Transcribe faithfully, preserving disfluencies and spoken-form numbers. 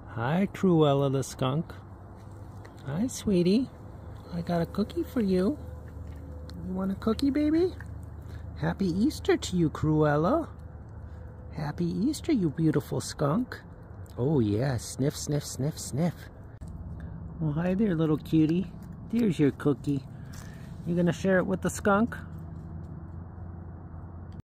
Hi, Cruella the skunk. Hi, sweetie. I got a cookie for you. You want a cookie, baby? Happy Easter to you, Cruella. Happy Easter, you beautiful skunk. Oh, yeah. Sniff, sniff, sniff, sniff. Well, hi there, little cutie. There's your cookie. You gonna share it with the skunk?